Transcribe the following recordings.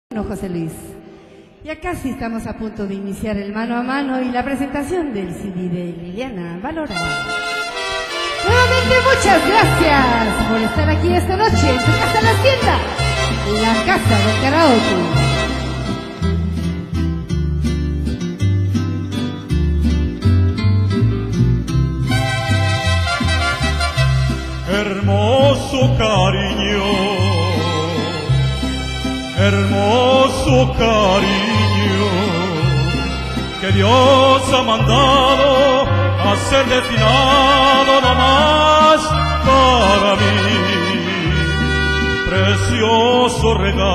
Bueno, José Luis, ya casi estamos a punto de iniciar el mano a mano y la presentación del CD de Liliana Valorada. Nuevamente muchas gracias por estar aquí esta noche en tu casa La Hacienda, la casa del karaoke. Hermoso cariño, hermoso cariño, que Dios ha mandado a ser destinado nomás para mí. Precioso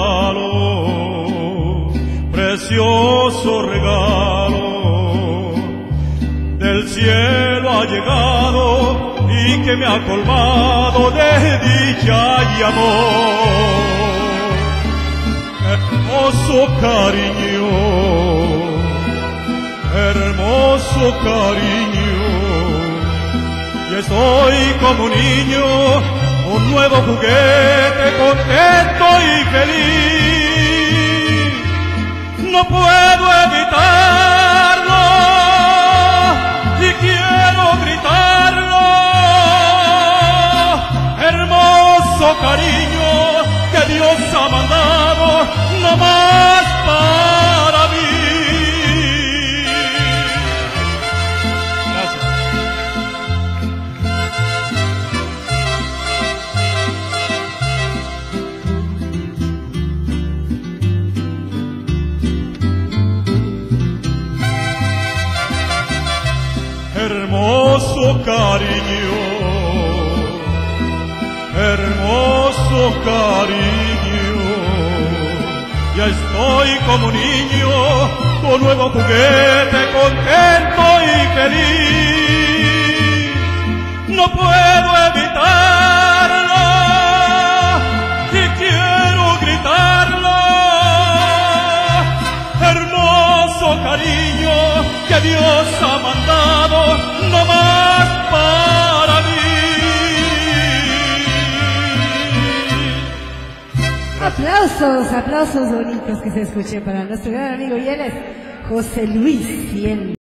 regalo, del cielo ha llegado y que me ha colmado de dicha y amor. Hermoso cariño, y estoy como un niño, un nuevo juguete, contento y feliz. No puedo evitarlo y quiero gritarlo. Hermoso cariño que Dios ha mandado nomás para mí. Gracias. Hermoso cariño, ya estoy como un niño, con nuevo juguete, contento y feliz. No puedo evitarlo y quiero gritarlo. Hermoso cariño que Dios ha mandado nomás para mí. Aplausos, aplausos bonitos que se escuchen para nuestro gran amigo, y él es José Luis Cien.